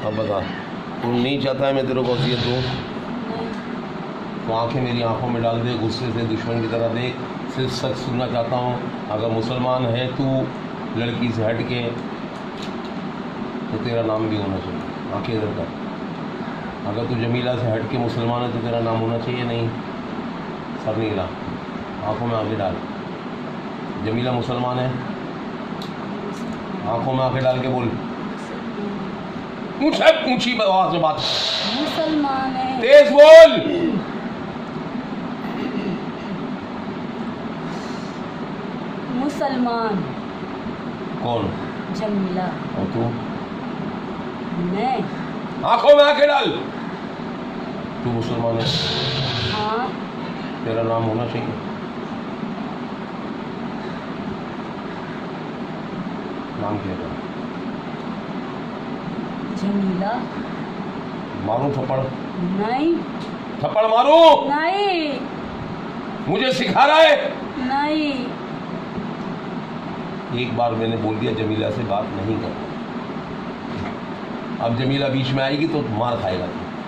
अब बता, तू नहीं चाहता है मैं तेरे को वसीयत दूँ तो आंखें मेरी आंखों में डाल दे, गुस्से से दुश्मन की तरह देख। सिर्फ सच सुनना चाहता हूँ। अगर मुसलमान है तू लड़की से हट के तो तेरा नाम भी होना चाहिए। आंखें इधर कर। अगर तू जमीला से हट के मुसलमान है तो तेरा नाम होना चाहिए। नहीं, सर नहीं हिला, आंखों में आंखें डाल। जमीला मुसलमान है? आंखों में आंखें डाल के बोल। ऊंची आवाज से बात। मुसलमान है। तेज बोल। मुसलमान। कौन? जमीला। और तू? मैं। आंखों में आंखें डाल। तू मुसलमान है? हाँ। तेरा नाम होना चाहिए। नाम क्या है? जमीला। मारूं थप्पड़? नहीं। थप्पड़ मारूं? नहीं। मुझे सिखा रहा है? नहीं। एक बार मैंने बोल दिया जमीला से बात नहीं करना। अब जमीला बीच में आएगी तो मार खाएगा।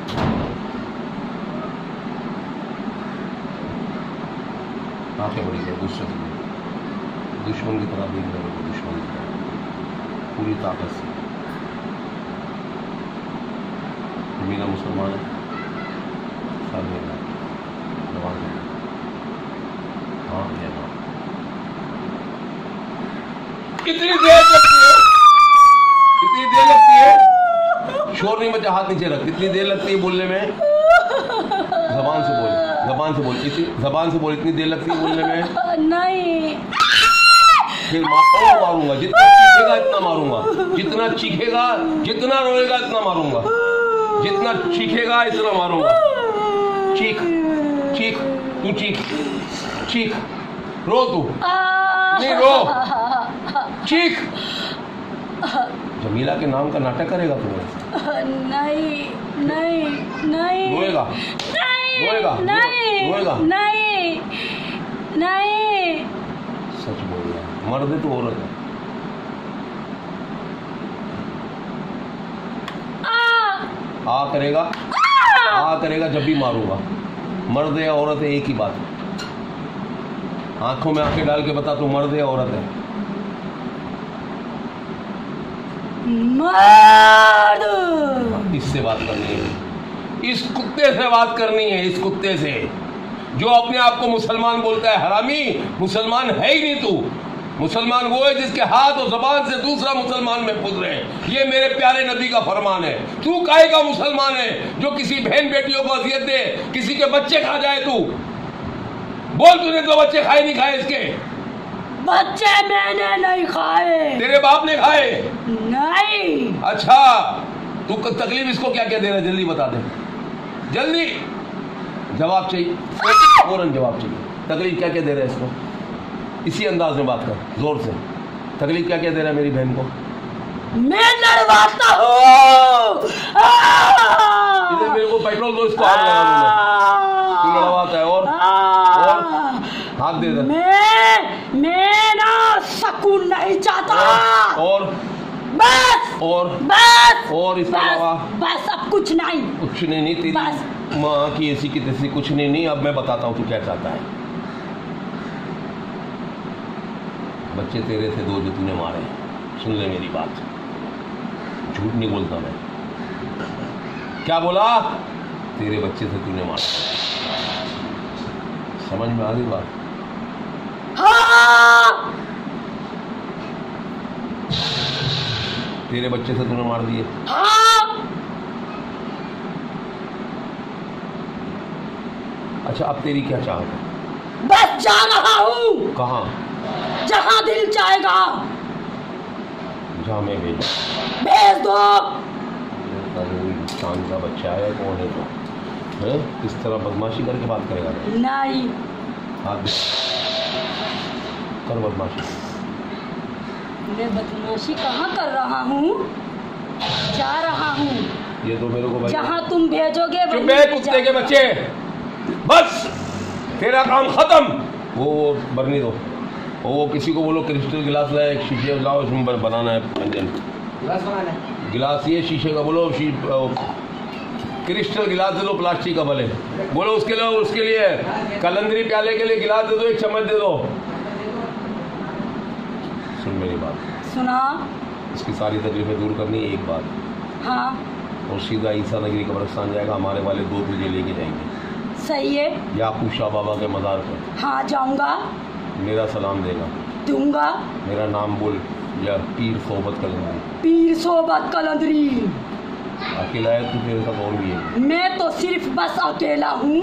आंखें बड़ी है, गुस्से से दुश्मन की तरह देख रहे हो, दुश्मन की तरह पूरी ताकत से। जमीला मुसलमान है? सर मेरा जवान है। हाँ या ना? कितनी देर लगती है? कितनी देर लगती है? शोर नहीं मचा, हाथ नीचे रख। कितनी देर लगती है बोलने में? जबान से बोल, जबान से बोल। जबान से बोल। इतनी देर लगती है बोलने में? नहीं। फिर और मारूंगा। जितना चीखेगा इतना मारूंगा। जितना चीखेगा, जितना रोएगा इतना मारूंगा। जितना चीखेगा इतना मारूंगा। चीख, चीख, तू चीख, चीख। रो तू। नहीं रो, चीख। जमीला के नाम का नाटक करेगा तू? नहीं नहीं नहीं। रोएगा? नहीं रोएगा? नहीं रोएगा? नहीं नहीं। सच बोल रहा है। मर्द है तो औरत है? आ करेगा? आ करेगा जब भी मारूंगा। मर्द है या औरत है एक ही बात है। आंखों में आंखें डाल के बता तू मर्द है या औरत है? मर्द। इससे बात करनी है। इस कुत्ते से बात करनी है। इस कुत्ते से जो अपने आप को मुसलमान बोलता है। हरामी, मुसलमान है ही नहीं तू। मुसलमान वो है जिसके हाथ और जबान से दूसरा मुसलमान में खुद रहे। ये मेरे प्यारे नबी का फरमान है। तू काहे का मुसलमान है जो किसी बहन बेटियों को अजियत दे, किसी के बच्चे खा जाए? तू बोल, तूने तो बच्चे खाए नहीं खाए इसके? बच्चे मैंने नहीं खाए। तेरे बाप ने खाए? नहीं। अच्छा, तू तकलीफ इसको क्या क्या दे रहा है? जल्दी बता दे, जल्दी जवाब चाहिए, फौरन जवाब चाहिए। तकलीफ क्या क्या दे रहा है इसको? इसी अंदाज में बात कर, जोर से। तकलीफ क्या क्या दे रहा है मेरी बहन को? मैं लड़वाता हूँ। इधर मेरे को पेट्रोल दो, इसको आग लगा दूंगा। तू लड़वाता है और हाथ दे दे। मैं ना सुकून नहीं चाहता। और बस और इसके अलावा बस अब कुछ नहीं। कुछ नहीं तेरी माँ की ऐसी की तैसी कुछ नहीं। अब मैं बताता हूँ तू क्या चाहता है। बच्चे तेरे थे दो जो तूने मारे। सुन ले मेरी बात, झूठ नहीं बोलता मैं। क्या बोला? तेरे बच्चे थे तूने मारे। समझ में आ गई बात? हाँ। तेरे बच्चे से तूने मार दिए? हाँ। अच्छा, अब तेरी क्या चाहत है? बस जा रहा हूँ। कहाँ? जहाँ दिल चाहेगा। जहाँ मैं भेज दो। इंसान का बच्चा है, कौन है तो है? किस तरह बदमाशी करके बात करेगा? नहीं। हाथ कर बदमाशी। मैं बदमाशी कहाँ कर रहा हूँ? जा रहा हूँ। ये तो मेरे को जहाँ तुम भेजोगे चुप है कुत्ते के बच्चे। बस तेरा काम खत्म। वो बरनी दो। वो किसी को बोलो क्रिस्टल गिलास लाए, एक शीशे लाओ, उसमें बनाना है व्यंजन। गिलास बनाना है। गिलास ये शीशे का बोलो, क्रिस्टल गिलास दे दो, प्लास्टिक का भले बोलो। उसके लिए कलंदरी प्याले के लिए गिलास दे दो, एक चम्मच दे दो। सुन मेरी बात, सुना। इसकी सारी तकलीफें दूर करनी है, एक बात। हाँ और सीधा ईसा नगरी कब्रिस्तान जाएगा, हमारे वाले 2 तुझे लेके जाएंगे। सही है। याकूब शाह बाबा के मज़ार पर। हाँ जाऊंगा। मेरा सलाम देगा। दूंगा। मेरा नाम बोल, या पीर सोबत कलंदरी। पीर सोबत कलंदरी। अकेला है तू, तेरे साथ और भी है? मैं तो सिर्फ बस अकेला हूँ।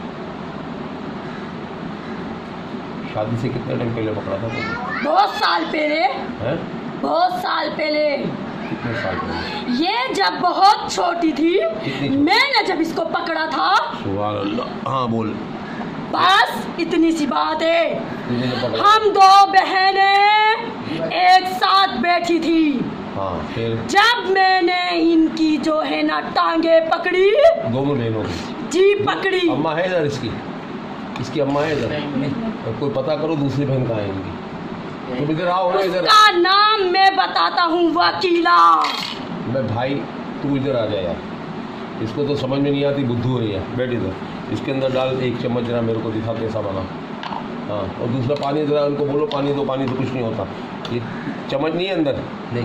शादी से कितने टाइम पहले पकड़ा था तुझे? 2 साल पहले। हैं? 2 साल पहले। कितने साल पहले? ये जब बहुत छोटी थी, कितनी छोटी? मैंने जब इसको पकड़ा था। सुभान अल्लाह। हाँ बोल। बस इतनी सी बात है। तुझे जो पकड़ा? हम 2 बहनें एक साथ बैठी थी। हाँ फिर? जब मैंने इनकी जो है ना टांगे पकड़ी। दोनों बहनों की? जी पकड़ी। अम्मा है इधर इसकी अम्मा है इधर? कोई पता करो दूसरी बहन कहाँ है इनकी। तुम इधर आओ ना, इधर। उसका नाम मैं बताता हूँ, वकीला। मैं भाई, तू इधर आ जा यार, इसको तो समझ में नहीं आती, बुद्धू है ये। बैठ इधर, इसके अंदर डाल 1 चम्मच, जरा मेरे को दिखा कैसा बना। हाँ, और दूसरा पानी जरा उनको बोलो पानी दो, पानी तो कुछ नहीं होता। ये चम्मच नहीं है अंदर, नहीं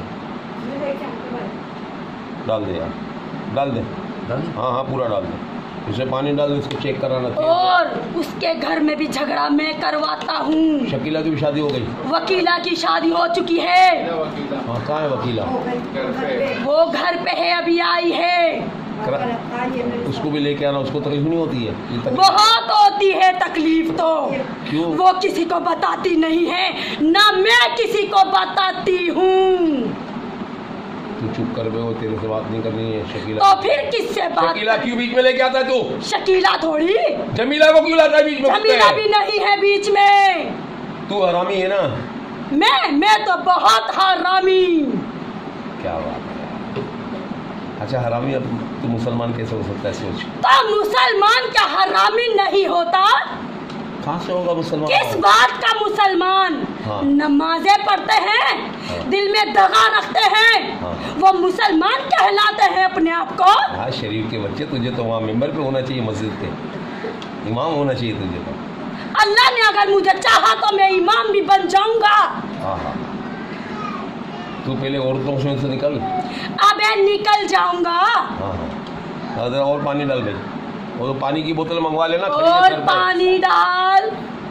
डाल दे यार, डाल दे। हाँ हाँ पूरा डाल दे, इसमें पानी डाल दे, इसको चेक कराना। और उसके घर में भी झगड़ा मैं करवाता हूँ। शकीला की भी शादी हो गई? वकीला की शादी हो चुकी है। हाँ कहाँ है वकीला? वो घर पे है, अभी आई है। उसको भी लेके आना, उसको तकलीफ नहीं होती है? बहुत होती है तकलीफ तो। क्यों? वो किसी को बताती नहीं है, ना मैं किसी को बताती हूँ। तू चुप कर बे, वो तेरे से बात नहीं करनी है। शकीला तो फिर किससे बात? शकीला क्यों बीच में लेके आता है तू? शकीला थोड़ी। जमीला को क्यों लाता है बीच में? जमीला भी नहीं है बीच में। तू हरामी है ना? मैं तो बहुत हरामी। क्या बात है। अच्छा हरामी, अब तू मुसलमान कैसे हो सकता है? सोच। तो मुसलमान क्या हरामी नहीं होता? कहाँ से होगा मुसलमान? किस बात का मुसलमान? हाँ। नमाजें पढ़ते हैं, हाँ। दिल में दगा रखते हैं, हाँ। वो मुसलमान कहलाते हैं अपने आप को। हाँ शरीफ के बच्चे, तुझे तो वहाँ मेंबर पे होना चाहिए, मस्जिद के इमाम होना चाहिए तुझे तो। अल्लाह ने अगर मुझे चाहा तो मैं इमाम भी बन जाऊंगा। हाँ हाँ, तू पहले औरतों से निकल। अबे निकल जाऊंगा। हाँ हाँ, जरा और पानी डाल भाई, वो तो पानी की बोतल मंगवा लेना। और पानी डाल।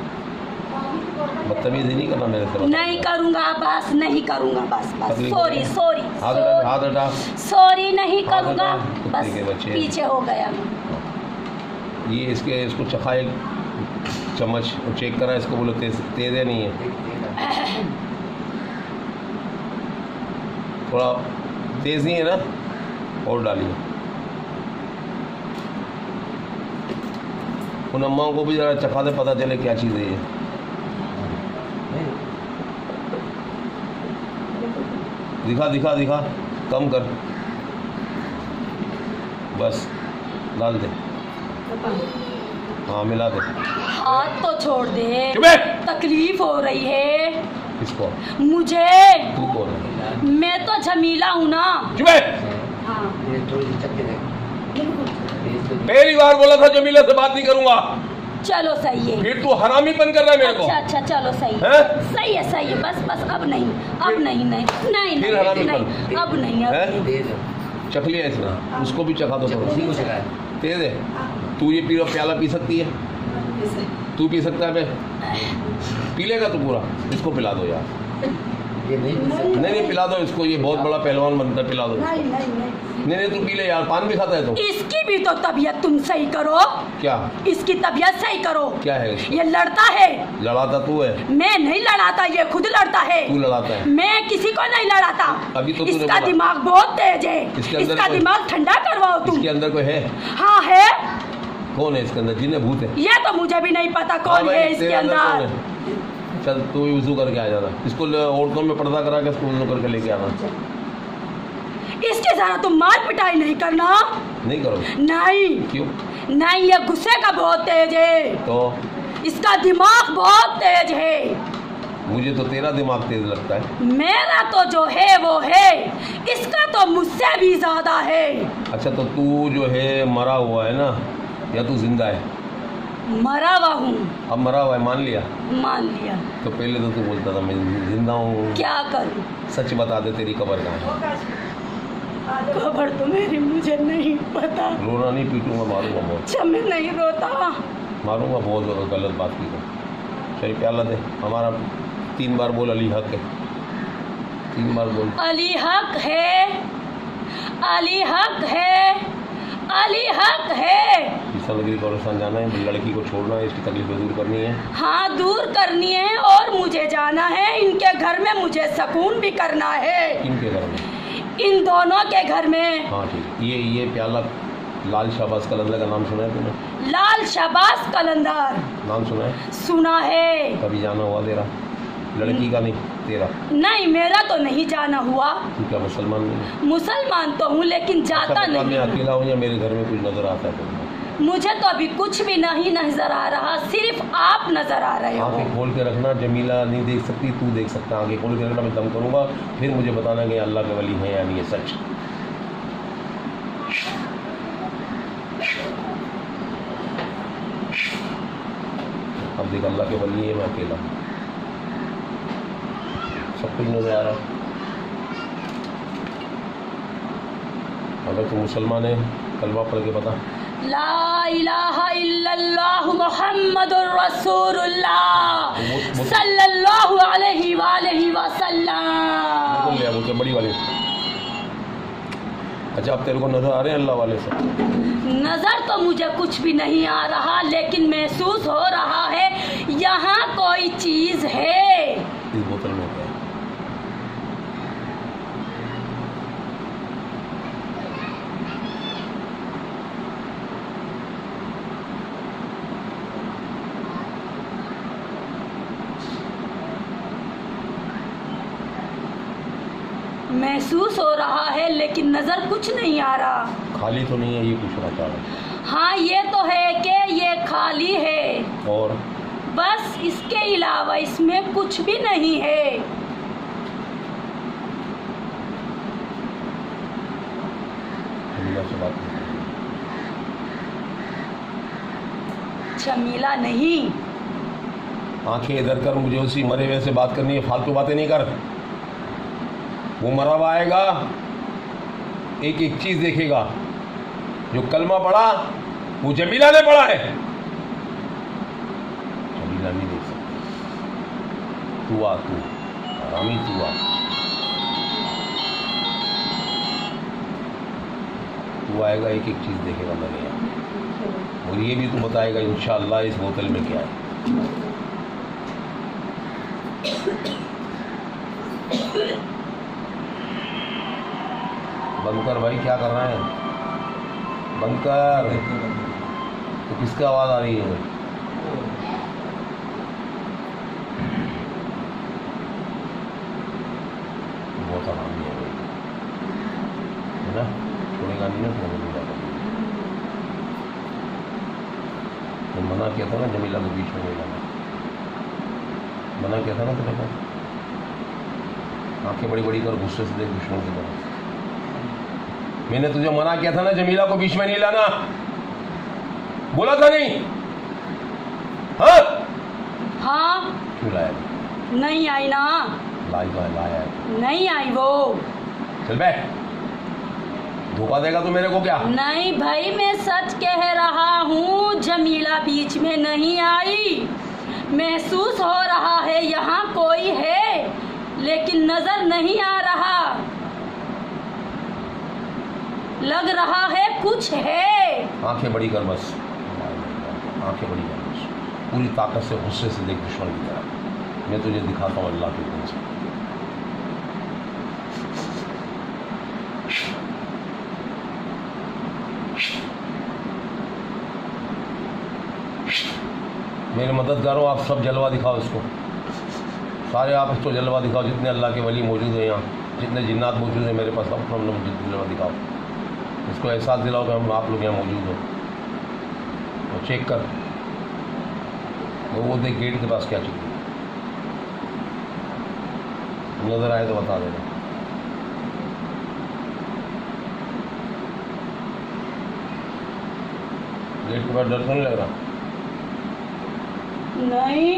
बदतमीजी नहीं करना मेरे से। नहीं करूंगा, बस नहीं करूंगा, बस सॉरी सॉरी हाथ हटा। सॉरी नहीं करूंगा, कुत्ते बस के बच्चे। पीछे हो गया। ये इसको चखा एक चम्मच और चेक करा, इसको बोलो तेज है नहीं है? थोड़ा तेज नहीं है ना? और डालिए। उन अम्माओं को भी जरा चखा दे, पता चले क्या चीज़ है ये। दिखा कम कर, बस डाल दे। हाँ मिला दे। हाथ तो छोड़ दे, तकलीफ हो रही है। किसको? मुझे। तू कौन है? मैं तो जमीला हूँ ना। हाँ। पहली बार बोला था जमीला से बात नहीं करूंगा। चलो सही है। फिर तू हरामीपन कर रहा है मेरे को। अच्छा चलो सही है, सही है, बस अब नहीं, अब नहीं अब नहीं। चख लिया इसने, उसको भी चखा दो थोड़ा। तेज है? तू ये प्याला पी सकती है? तू पी सकता है बे? पी लेगा तू पूरा? इसको पिला दो यार। ये नहीं पिला दो इसको, ये बहुत बड़ा पहलवान बनता है, पिला दो। नहीं तू पी ले यार, पान भी खाता है तो। इसकी भी तो तबीयत तुम सही करो। क्या? इसकी तबीयत सही करो। क्या है? ये लड़ता है। लड़ाता तू है? मैं नहीं लड़ाता, ये खुद लड़ता है। तू लड़ाता है? मैं किसी को नहीं लड़ाता। अभी तो इसका दिमाग बहुत तेज है, इसका दिमाग ठंडा करवाओ तुम। इसके अंदर कोई है? हाँ है। कौन है इसके अंदर? जिन्हें भूत है? ये तो मुझे भी नहीं पता कौन है इसके अंदर। चल तू भी वजू करके आ जाना, इसको औरतों में पर्दा करा के इसको वजू करके लेके आना। इसके जरा तुम मार पिटाई नहीं करना। नहीं करो? नहीं। क्यों? नहीं, ये गुस्से का बहुत तेज है। तो इसका दिमाग बहुत तेज है। मुझे तो तेरा दिमाग तेज लगता है। मेरा तो जो है वो है, इसका तो मुझसे भी ज्यादा है। अच्छा तो तू जो है मरा हुआ है ना, या तू जिंदा है? मरा हुआ हूँ। अब मरा हुआ है मान लिया? मान लिया। तो पहले तो तू बोलता था मैं जिंदा हूँ। क्या करूँ? सच बता दे, तेरी कब्र कहाँ है? खबर तो मेरी मुझे नहीं पता। रोना नहीं, पीटूंगा, मारूंगा बहुत। अच्छा मैं नहीं रोता। मारूंगा बहुत, गलत बात की तो। चल प्याला दे हमारा, 3 बार बोल अली हक है, 3 बार बोल। अली हक है, अली हक है, अली हक है। ईसानगरी कब्रिस्तान जाना है, लड़की को छोड़ना है, इसकी तकलीफें दूर करनी है। हाँ दूर करनी है, और मुझे जाना है इनके घर में, मुझे सुकून भी करना है। इनके घर में? इन दोनों के घर में। हाँ ठीक। ये प्याला लाल शाहबाज कलंदर का नाम सुना है तूने? लाल शाहबाज कलंदर नाम सुना है? सुना है। कभी जाना हुआ तेरा? लड़की का नहीं, तेरा? नहीं मेरा तो नहीं जाना हुआ। तू क्या मुसलमान नहीं? मुसलमान तो हूँ लेकिन जाता अच्छा, नहीं। मैं अकेला हूँ या मेरे घर में कुछ नजर आता है तुमको? मुझे तो अभी कुछ भी नहीं नजर आ रहा, सिर्फ आप नजर आ रहे हो। आंखें खोल के रखना, जमीला नहीं देख सकती, तू देख सकता। आंखें खोल के रखना, मैं दम करूँगा, फिर मुझे बताना कि अल्लाह के वली है या नहीं है सच। अब देख अल्लाह के वली है, मैं अकेला, सब कुछ नजर आ रहा है। अगर तू मुसलमान है कलमा पढ़ के बता। ला इलाहा इल्लल्लाह मुहम्मदुर रसूलुल्लाह सल्लल्लाहु अलैहि वसल्लम। बोल लिया मुझसे बड़ी वाली। अच्छा अब तेरे को नजर आ रहे हैं अल्लाह वाले से? नजर तो मुझे कुछ भी नहीं आ रहा, लेकिन महसूस हो रहा है यहाँ कोई चीज है। इस बोतल में क्या है? महसूस हो रहा है लेकिन नजर कुछ नहीं आ रहा। खाली तो नहीं है, ये पूछना चाह रहा है। हाँ ये तो है कि ये खाली है, और बस इसके अलावा इसमें कुछ भी नहीं है। जमीला से बात नहीं। जमीला नहीं। आंखें इधर कर, मुझे उसी मरे हुए से बात करनी है, फालतू बातें नहीं कर। वो मरा हुआ आएगा, एक एक चीज देखेगा। जो कलमा पढ़ा वो जमीला ने पढ़ा है, जमीला नहीं देख सकती। तू आ, तू हरामी, तू आ, तू आएगा, एक एक चीज देखेगा मेरे यहाँ, और ये भी तू बताएगा इंशाअल्लाह इस बोतल में क्या है। बंद कर भाई, क्या कर रहा है? बंद कर। तो किसकी आवाज आ रही है? बहुत आराम है ना, छोड़ेगा नहीं ना, तो मना किया था ना जमीला के बीच में नहीं जाना, मना किया था ना तेरे को। आंखें बड़ी बड़ी कर, गुस्से से देख दुश्मन की तरह। मैंने तुझे मना किया था ना जमीला को बीच में नहीं लाना, बोला था नहीं? हाँ हाँ क्यों लाया? नहीं आई ना। लाई तो है, लाया है। नहीं आई वो। चल बैठ, धोखा देगा तो मेरे को क्या? नहीं भाई मैं सच कह रहा हूँ, जमीला बीच में नहीं आई। महसूस हो रहा है यहाँ कोई है, लेकिन नजर नहीं आ रहा। लग रहा है कुछ है। आंखें बड़ी कर बस, आंखें बड़ी कर बस, पूरी ताकत से गुस्से से देख दुश्मन की तरह। मैं तुझे दिखाता हूँ अल्लाह के हुक्म से। मेरे मददगारों आप सब जलवा दिखाओ इसको, सारे आप इसको जलवा दिखाओ, जितने अल्लाह के वली मौजूद हैं यहाँ, जितने जिन्नात मौजूद हैं मेरे पास, सब जलवा दिखाओ। इसको एहसास दिलाओ कि हम आप लोग यहाँ मौजूद हो। और चेक कर, वो देख गेट के पास क्या चीज़। नजर आए तो बता देना। गेट के बाद डर तो नहीं लग रहा? नहीं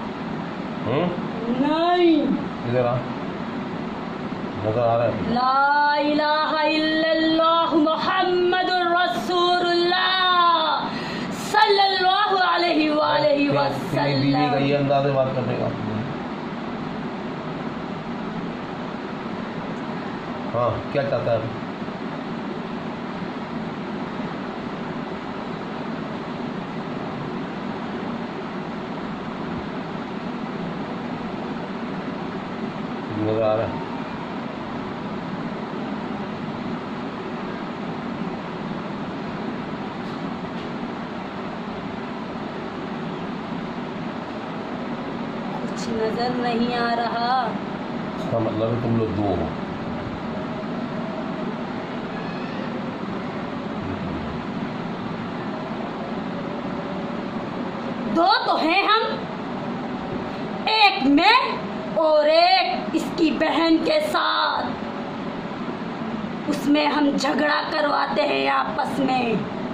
नहीं। इधर आ, नजर आ रहा है? ला इलाहा इल्लल्लाह मुहम्मदुर रसूलुल्लाह सल्लल्लाहु अलैहि बीवी का वसल्लम। ये अंदाज है बात करने का? हाँ, क्या चाहता है? नजर आ रहा है? कुछ नजर नहीं आ रहा। इसका मतलब है तुम लोग दो हो। दो तो हैं हम, एक मैं और एक इसकी बहन के साथ। उसमें हम झगड़ा करवाते हैं आपस में।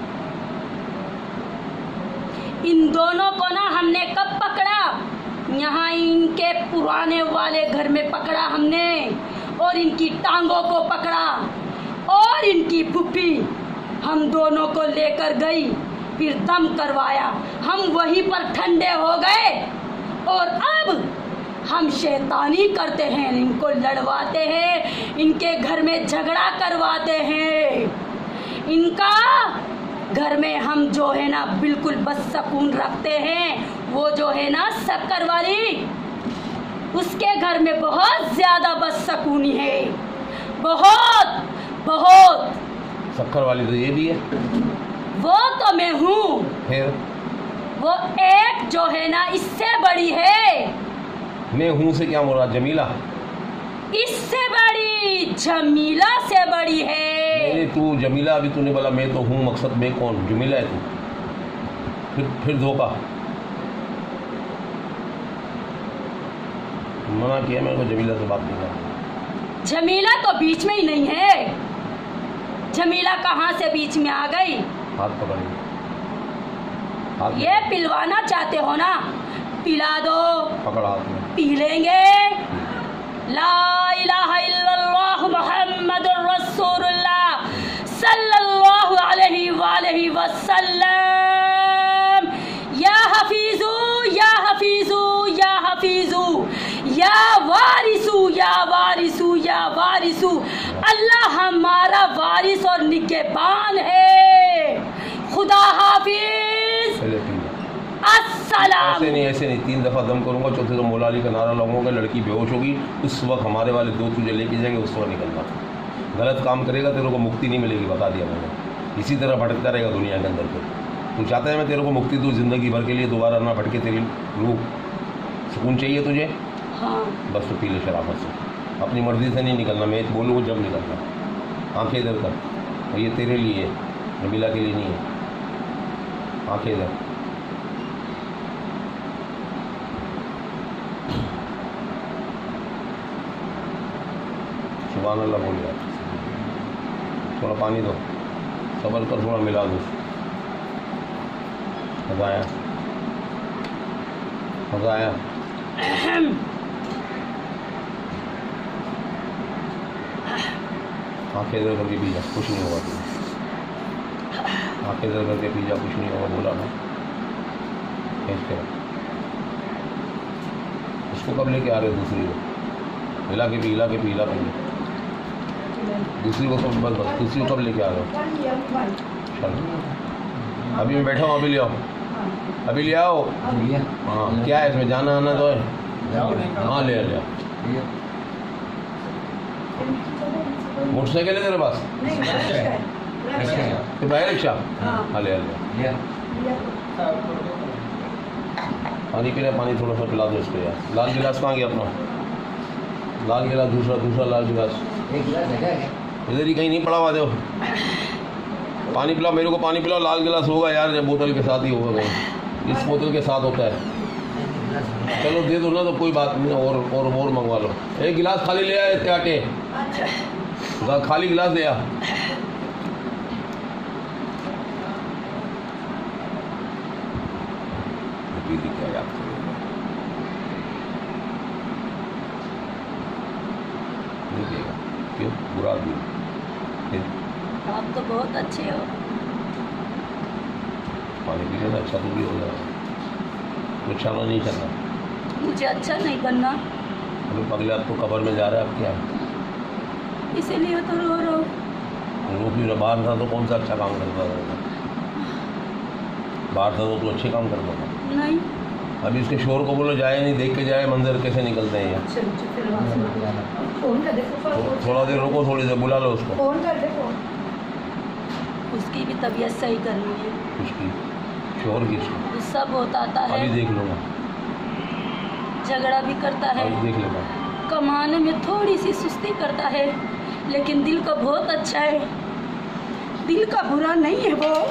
इन दोनों को ना हमने कब पकड़ा? यहाँ इनके पुराने वाले घर में पकड़ा हमने, और इनकी टांगों को पकड़ा, और इनकी फुफ्फी हम दोनों को लेकर गई, फिर दम करवाया। हम वहीं पर ठंडे हो गए, और अब हम शैतानी करते हैं, इनको लड़वाते हैं, इनके घर में झगड़ा करवाते हैं। इनका घर में हम जो है ना बिल्कुल बदसकून रखते हैं। वो जो है ना शक्कर वाली, उसके घर में बहुत ज्यादा बदसकूनी है, बहुत बहुत। शक्कर वाली तो ये भी है। वो तो मैं हूँ, फिर वो एक जो है ना इससे बड़ी है। मैं हूँ से क्या मुराद? जमीला? इससे बड़ी, जमीला से बड़ी है। नहीं, तू जमीला, अभी तूने बोला मैं तो हूँ, मकसद मैं कौन? जमीला है तू। फिर धोखा। मना किया मेरे को जमीला से बात नहीं करना। जमीला तो बीच में ही नहीं है। जमीला कहाँ से बीच में आ गई? हाथ पकड़िए, हाथ ये पिलवाना चाहते हो ना, पिला दो, पकड़ हाथ में। पी लेंगे। ला इलाहा इल्लल्लाह मुहम्मदुर रसूलुल्लाह सल्लल्लाहु अलैहि वसल्लम। या हफीजू या हफीजू या हफीजू या वारिसू या वारिसू या वारिसू। अल्लाह हमारा वारिस और निगहबान है। खुदा हाफिज। अस्सलाम। ऐसे नहीं 3 दफ़ा दम करूंगा, चौथे तो मौला अली का नारा लगाऊंगा, लड़की बेहोश होगी। उस वक्त हमारे वाले दो तुझे लेके जाएंगे, उस वक्त निकलना। गलत काम करेगा तेरे को मुक्ति नहीं मिलेगी, बता दिया मैंने। इसी तरह भटकता रहेगा दुनिया के अंदर। तू चाहता है मैं तेरे को मुक्ति दूँ ज़िंदगी भर के लिए, दोबारा ना भटके तेरी रूह? सुकून चाहिए तुझे? हाँ। बस तो पी ले शराफत से, अपनी मर्जी से नहीं निकलना। मैं बोलूँ जब निकलना। आंखें इधर कर, ये तेरे लिए है, नबीला के लिए नहीं है। आंखें इधर। सुभान अल्लाह बोल यार। थोड़ा पानी दो, सबर कर, थोड़ा मिला दो। मज़ा आया? मज़ा आया? आंखें इधर करके पी जा, कुछ नहीं होगा तुझे। आंखें इधर करके पी जा, कुछ नहीं होगा। बोला ना, खींच के रख। उसको कब लेके आ रहे हो? दूसरी को हिला के पी, हिला के पी, हिला के। दूसरी को सब बस बस दूसरी को कब लेके आ रहे हो? चल अभी मैं बैठा हूँ, अभी ले आओ, अभी ले आओ। हाँ, क्या है इसमें? जाना आना तो है। हाँ ले आओ। मोटरसाइकिल है तेरे पास? तो बाइक रिक्शा? हाँ ले आओ। पानी पी रहे? पानी थोड़ा सा पिला दो इसको यार। लाल गिलास कहाँ गया अपना? लाल गिलास, दूसरा लाल गिलास इधर ही कहीं नहीं पड़ा हुआ। दो पानी पिलाओ मेरे को, पानी पिलाओ। लाल गिलास होगा यार, जब बोतल के साथ ही होगा कहीं। इस बोतल के साथ होता है। चलो दे दो ना, तो कोई बात नहीं, और मंगवा लो। एक गिलास खाली ले आए आटे, खाली गिलास ले आ। क्या याद करेगा, नहीं देगा, क्यों? बुरा आदमी। आप तो बहुत अच्छे हो। पानी पी लेना, अच्छा तो भी हो जाएगा, कुछ चलो नहीं करना। मुझे अच्छा नहीं बनना। अभी पगले आप तो कब्र में जा रहे हैं, आप क्या इसीलिए तो रो रो। भी बाहर था तो कौन सा अच्छा काम करता था? बाहर था तो अच्छे काम करता था। नहीं, अभी इसके शोर को बोलो जाए, नहीं देख के जाए मंजर कैसे निकलते हैं यहाँ। थोड़ा देर रुको, थोड़ी देर बुला लो उसको। फोन कर दे फोन। उसकी भी तबीयत सही करनी है। उसकी शोर की गुस्सा बहुत आता है। अभी देख लूँगा, झगड़ा भी करता है, अभी देख लेगा। कमाने में थोड़ी सी सुस्ती करता है, लेकिन दिल का बहुत अच्छा है, दिल का बुरा नहीं है वो।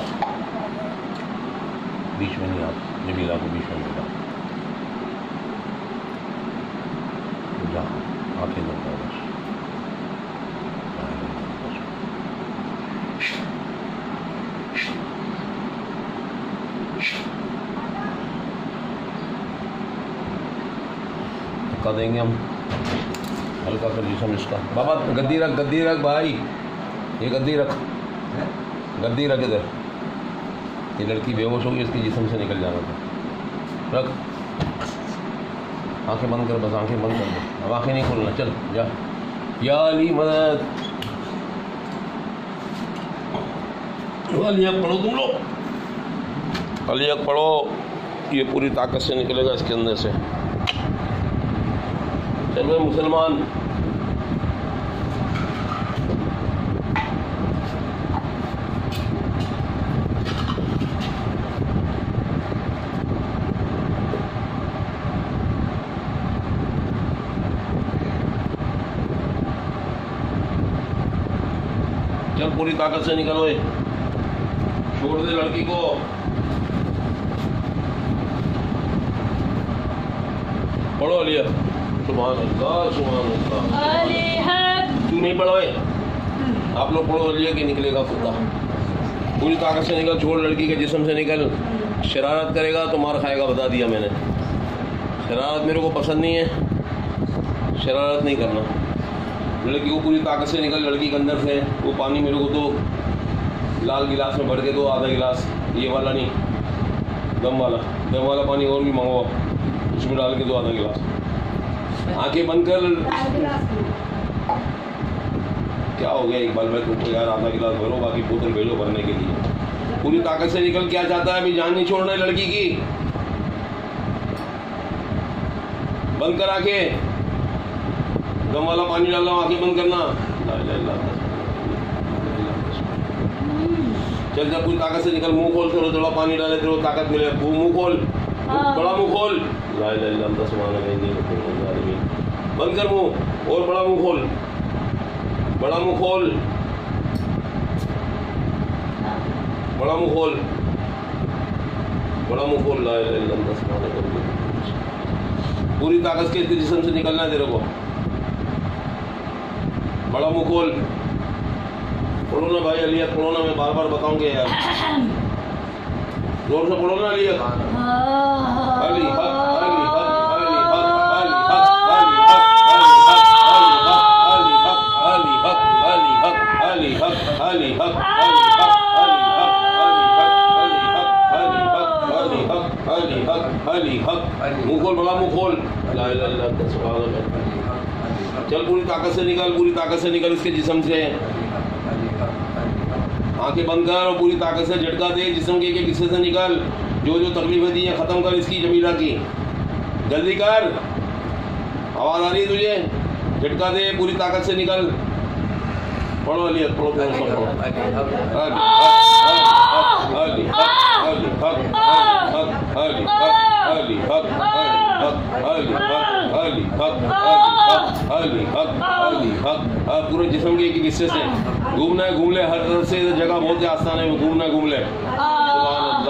बीच में नहीं, आप जमीला को बीच में मिला आंखें बंद करो बस। धक्का देंगे हम, हल्का कर जिसम इसका। बाबा गद्दी रख भाई, ये गद्दी रख इधर। ये लड़की बेहोश होगी, इसके जिस्म से निकल जाना था। रख, आंखें बंद कर, बस आंखें बंद कर दो, अब आंखें नहीं खोलना। चल जा, या अली मदद। अलिया पढ़ो तुम लोग, अलिया पढ़ो, ये पूरी ताकत से निकलेगा इसके अंदर से। चल भाई मुसलमान, चल पूरी ताकत से निकलो, छोड़ दे लड़की को। पढ़ो अलिया, सुभान अल्लाह सुभान अल्लाह। तू नहीं पढ़ोए, आप लोग पढ़ो अलिया की निकलेगा खुदा। पूरी ताकत से निकल, छोड़ लड़की के जिस्म से निकल। शरारत करेगा तो मार खाएगा, बता दिया मैंने। शरारत मेरे को पसंद नहीं है, शरारत नहीं करना। लड़की को पूरी ताकत से निकल, लड़की के अंदर से वो पानी मेरे को तो लाल गिलास में भर के दो, आधा गिलास, ये वाला नहीं, दम वाला पानी और भी मंगवाओ, उसमें डाल के दो आधा गिलास। आंखें बंद कर। क्या हो गया इकबाल भाई तुमको यार, आधा गिलास भरो, बाकी बोतल भेजो भरने के लिए। पूरी ताकत से निकल, क्या चाहता है? अभी जान नहीं छोड़ना है लड़की की। बंद कर आंखें, दम वाला पानी डालना, आंखें बंद करना। चल जा, पूरी ताकत से निकल, मुंह खोल, थोड़ा थोड़ा पानी डाले तो ताकत मिले। मुंह खोल, बड़ा मुंह खोल। बंद कर मुंह, और बड़ा मुंह खोल, बड़ा मुंह खोल, बड़ा मुंह खोल, बड़ा मुंह खोल। पूरी ताकत के जिस्म से निकलना है तेरे को। बड़ा मुंह खोल, पढ़ो ना भाई अलिया, पढ़ो ना, मैं बार बार बताऊंगे यार, जोर से पढ़ो ना अलिया। अली हक, अली हक, अली हक, अली हक, अली हक, अली हक, अली हक, अली हक, अली हक, अली हक, अली हक। मुंह खोल, बड़ा मुंह खोल। ला इलाहा इल्लल्लाह। चल पूरी ताकत से निकल, पूरी ताकत से निकल इसके जिस्म से। आंखें बंद कर और पूरी ताकत से झटका दे जिस्म के हिस्से से निकल। जो जो तकलीफें दी हैं खत्म कर इसकी, जमीला की। जल्दी कर, आवाज आ रही है तुझे? झटका दे, पूरी ताकत से निकल। पढ़ो अली, पढ़ो पढ़ो। पूरे जिस्म के हिस्से से घूमना है, घूम ले, हर तरफ से जगह बहुत आसान है, घूमना है, घूम ले।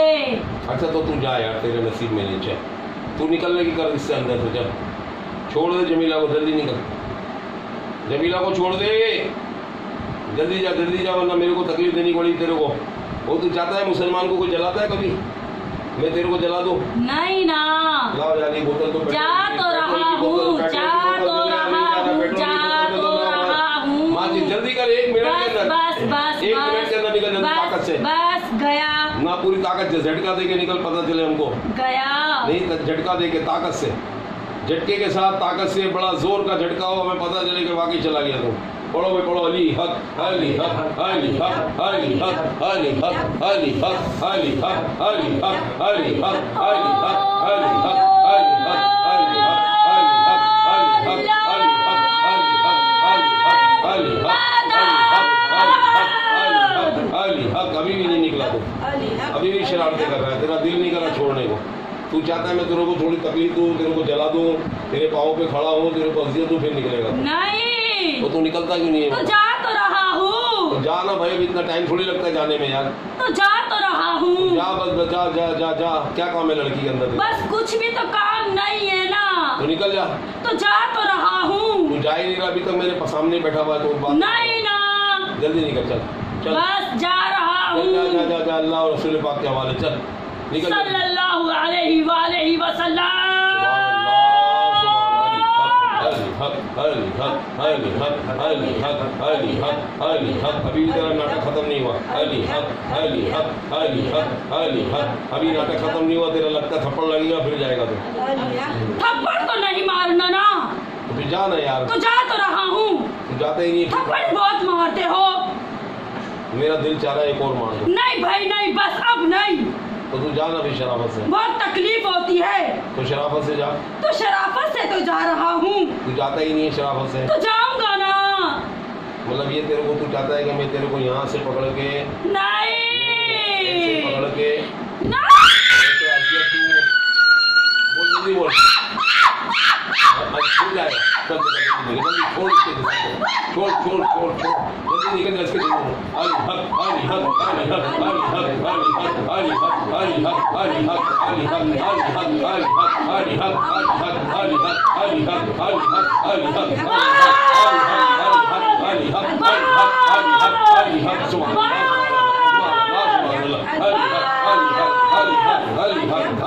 अच्छा तो तू जा यार, तेरे नसीब में नहीं। चल तू निकलने की कर इससे अंदर से, चल छोड़ दे जमीला को, जल्दी निकल, जमीला को छोड़ दे, जल्दी जा वरना मेरे को तकलीफ देनी पड़ी तेरे को। वो तू चाहता है मुसलमान को कोई जलाता है कभी? मैं तेरे को जला दूं? नहीं ना, लाओ यानी बोतल तो जा तो रहा हूँ, माजी जल्दी कर, 1 मिनट के अंदर, बस 1 मिनट के अंदर निकल ताकत से, बस गया ना पूरी ताकत से, झटका दे के निकल, पता चले हमको। गया नहीं झटका दे के ताकत से, झटके के साथ ताकत से, बड़ा जोर का झटका हो, हमें पता चले कि वाकई चला गया तुम। पढ़ो भाई पढ़ो, अली हक अली हक अली हक अली हक अली हक अली हक अली हक अली हक अली हक अली हक अली हक अली हक अभी भी नहीं निकला तू, अभी भी शरारतें कर रहा है, तेरा दिल नहीं कर रहा छोड़ने को। तू चाहता है मैं तेरे को थोड़ी तकलीफ दूं, तेरे को जला दूं, तेरे पाँव पे खड़ा हूँ, तेरे को अजियत दूं, फिर निकलेगा नहीं। तो तू निकलता क्यों नहीं है? तो जा तो रहा हूँ। तो जा ना भाई, अभी इतना टाइम थोड़ी लगता है जाने में यार। तो जा तो रहा हूँ। जा बस, जा जा जा जा, क्या काम है लड़की के अंदर? बस कुछ भी तो काम नहीं है ना। तो निकल जा। तो जा तो रहा हूँ। तू जा ही नहीं रहा, अभी तक मेरे सामने बैठा हुआ है तो बात नहीं ना, जल्दी निकल, चल चल, बस जा रहा हूँ। जा जा जा जा, अल्लाह और रसूल पाक के हवाले, चल निकल। सल्लल्लाहु अलैहि वसल्लम। अभी भी तेरा नाटक खत्म नहीं हुआ। अली हक अली हक अली हक अली हक, अभी नाटक खत्म नहीं हुआ, तेरा लगता थप्पड़ लगेगा फिर जाएगा तो। थप्पड़ तो नहीं मारना ना। तो फिर जा ना यार। तो जा तो रहा हूँ। तू जाता ही नहीं। थप्पड़ बहुत मारते हो। मेरा दिल चाह रहा है एक और मार दो। नहीं भाई नहीं, बस अब नहीं। तो तू जा ना भी शराफत से। बहुत तकलीफ होती है। तो शराफत से जा। तो शराफत से तो जा रहा हूँ। तू जाता ही नहीं है शराफत से। तो जाऊंगा ना। मतलब ये तेरे को, तू चाहता है कि मैं तेरे को यहाँ से पकड़ के, नहीं पकड़ के बोल, जल्दी बोल, छोड़ छोड़ छोड़ छोड़, जल्दी निकल जा इसके दिल में। अली हक अली हक अली हक अली हक अली हक अली हक अली हक अली हक अली हक अली हक अली हक अली हक अली हक अली हक अली हक अली हक अली हक अली हक अली हक सुभान अल्लाह अली हक अली हक अली हक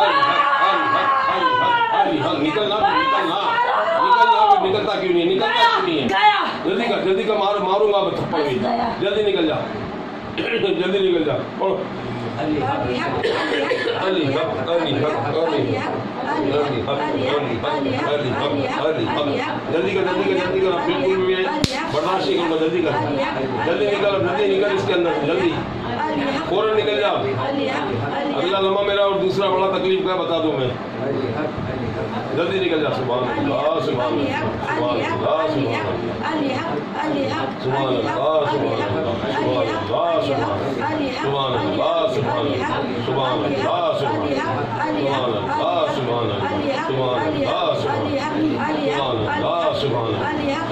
अली हक। निकलना निकलना निकलना, निकलता क्यों नहीं, निकलता क्यों नहीं है? जल्दी का मारूंगा थप्पड़ भी, जल्दी निकल जा, जल्दी निकल जा। और अली हक अली हक अली हक अली हक अली हक, जल्दी कर बिल्कुल भी बर्दाश्त नहीं करूँगा, जल्दी कर, जल्दी निकल इसके अंदर, जल्दी फौरन निकल जा। अगला लम्हा मेरा और दूसरा बड़ा तकलीफ का बता दूं मैं, जल्दी निकल जा। सुभान अल्लाह सुभान अल्लाह सुभान अल्लाह सुभान अल्लाह सुभान अल्लाह सुभान अल्लाह सुभान अल्लाह सुभान अल्लाह सुभान अल्लाह सुभान अल्लाह सुभान अल्लाह सुभान अल्लाह सुभान अल्लाह सुभान अल्लाह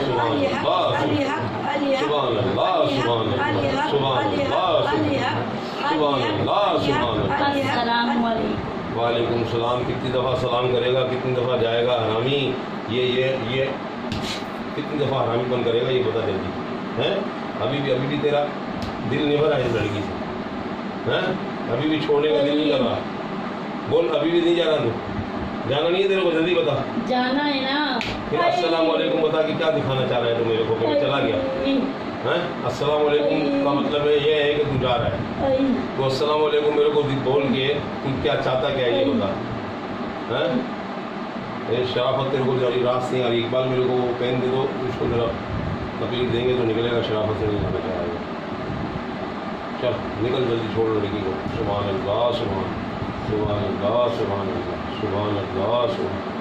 सुभान अल्लाह सुभान अल्लाह सुभान अल्लाह सुभान अल्लाह सुभान अल्लाह। वालेकुम सलाम। कितनी दफ़ा सलाम करेगा, कितनी दफ़ा जाएगा हरामी, ये कितनी दफ़ा हरामीपन करेगा ये बता जल्दी हैं। अभी भी तेरा दिल नहीं भरा इस लड़की से हैं, अभी भी छोड़ने का दिल नहीं कर रहा। बोल अभी भी नहीं जा रहा तू, जाना नहीं है तेरे को, जल्दी बता। जाना है ना। फिर अस्सलाम वालेकुम बता कि क्या दिखाना चाह रहा है तू मेरे को, मैं चला गया हैं। अस्सलाम वालेकुम का मतलब है ये है कि तू जा रहा है, तो अस्सलाम वालेकुम मेरे को बोल के तू क्या चाहता क्या है ये बता हैं। ये शराफत तेरे को जरी रास नहीं आ रही। इकबाल मेरे को वो पेन दे दो, उसको जरा तकलीफ देंगे तो निकलेगा, शराफत से नहीं जाना चाहेगा। चल निकल जल्दी, छोड़ लड़की को। सुभान अल्लाह सुभान अल्लाह सुभान अल्लाह सुभान अल्लाह सुभान